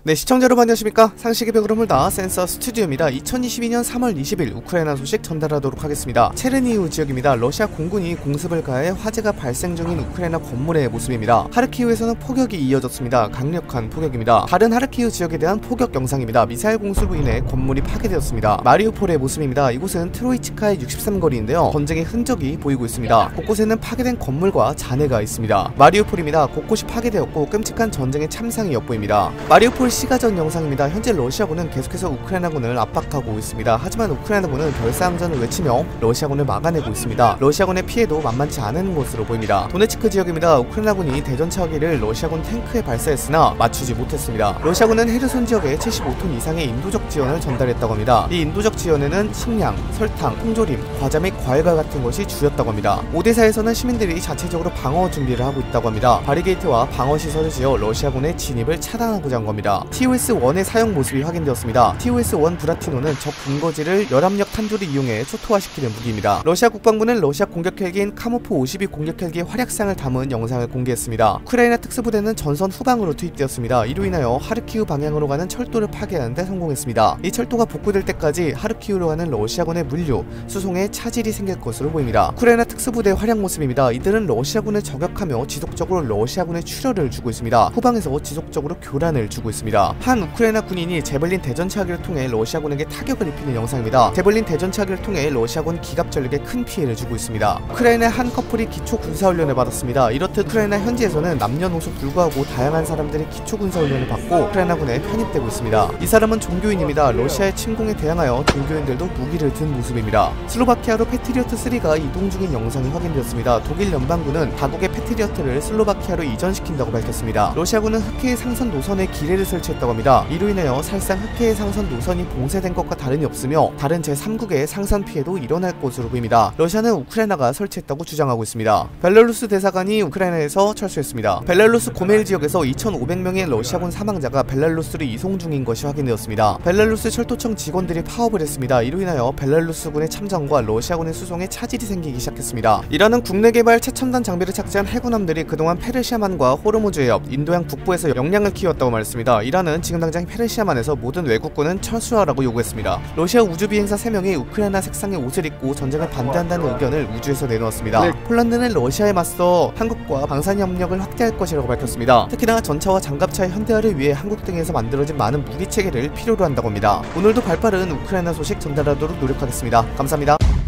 네, 시청자 여러분 안녕하십니까? 상식의 벽으로 물다 센서 스튜디오입니다. 2022년 3월 20일 우크라이나 소식 전달하도록 하겠습니다. 체르니우 지역입니다. 러시아 공군이 공습을 가해 화재가 발생 중인 우크라이나 건물의 모습입니다. 하르키우에서는 폭격이 이어졌습니다. 강력한 폭격입니다. 다른 하르키우 지역에 대한 폭격 영상입니다. 미사일 공습으로 인해 건물이 파괴되었습니다. 마리우폴의 모습입니다. 이곳은 트로이치카의 63거리인데요. 전쟁의 흔적이 보이고 있습니다. 곳곳에는 파괴된 건물과 잔해가 있습니다. 마리우폴입니다. 곳곳이 파괴되었고 끔찍한 전쟁의 참상이 엿보입니다. 마리우폴 시가전 영상입니다. 현재 러시아군은 계속해서 우크라이나군을 압박하고 있습니다. 하지만 우크라이나군은 별사항전을 외치며 러시아군을 막아내고 있습니다. 러시아군의 피해도 만만치 않은 것으로 보입니다. 도네츠크 지역입니다. 우크라이나군이 대전차기를 러시아군 탱크에 발사했으나 맞추지 못했습니다. 러시아군은 헤르손 지역에 75톤 이상의 인도적 지원을 전달했다고 합니다. 이 인도적 지원에는 식량, 설탕, 통조림, 과자 및 과일과 같은 것이 주였다고 합니다. 오데사에서는 시민들이 자체적으로 방어 준비를 하고 있다고 합니다. 바리게이트와 방어 시설을 지어 러시아군의 진입을 차단하고자 한 겁니다. TOS-1의 사용 모습이 확인되었습니다. TOS-1 브라티노는 적 근거지를 열압력 탄두를 이용해 초토화시키는 무기입니다. 러시아 국방부는 러시아 공격 헬기인 카모프 52 공격 헬기의 활약상을 담은 영상을 공개했습니다. 우크라이나 특수부대는 전선 후방으로 투입되었습니다. 이로 인하여 하르키우 방향으로 가는 철도를 파괴하는 데 성공했습니다. 이 철도가 복구될 때까지 하르키우로 가는 러시아군의 물류, 수송에 차질이 생길 것으로 보입니다. 우크라이나 특수부대의 활약 모습입니다. 이들은 러시아군을 저격하며 지속적으로 러시아군의 출혈을 주고 있습니다. 후방에서 지속적으로 교란을 주고 있습니다. 한 우크라이나 군인이 제벌린 대전차기를 통해 러시아군에게 타격을 입히는 영상입니다. 제벌린 대전차기를 통해 러시아군 기갑전력에 큰 피해를 주고 있습니다. 우크라이나 한 커플이 기초군사훈련을 받았습니다. 이렇듯 우크라이나 현지에서는 남녀노소 불구하고 다양한 사람들이 기초군사훈련을 받고 우크라이나군에 편입되고 있습니다. 이 사람은 종교인입니다. 러시아의 침공에 대항하여 종교인들도 무기를 든 모습입니다. 슬로바키아로 패트리어트 3가 이동 중인 영상이 확인되었습니다. 독일 연방군은 자국의 패트리어트를 슬로바키아로 이전시킨다고 밝혔습니다. 러시아군은 흑해의 상선 노선에 기뢰를 설치했다고 합니다. 이로 인하여 사실상 흑해의 상선 노선이 봉쇄된 것과 다름이 없으며 다른 제3국의 상선 피해도 일어날 것으로 보입니다. 러시아는 우크라이나가 설치했다고 주장하고 있습니다. 벨라루스 대사관이 우크라이나에서 철수했습니다. 벨라루스 고메일 지역에서 2,500명의 러시아군 사망자가 벨라루스로 이송 중인 것이 확인되었습니다. 벨라루스 철도청 직원들이 파업을 했습니다. 이로 인하여 벨라루스군의 참전과 러시아군의 수송에 차질이 생기기 시작했습니다. 이라는 국내 개발 최첨단 장비를 착지한 해군함들이 그동안 페르시아만과 호르무즈 해협, 인도양 북부에서 역량을 키웠다고 말했습니다. 이란은 지금 당장 페르시아만에서 모든 외국군은 철수하라고 요구했습니다. 러시아 우주비행사 3명이 우크라이나 색상의 옷을 입고 전쟁을 반대한다는 의견을 우주에서 내놓았습니다. 폴란드는 러시아에 맞서 한국과 방산협력을 확대할 것이라고 밝혔습니다. 특히나 전차와 장갑차의 현대화를 위해 한국 등에서 만들어진 많은 무기체계를 필요로 한다고 합니다. 오늘도 발빠른 우크라이나 소식 전달하도록 노력하겠습니다. 감사합니다.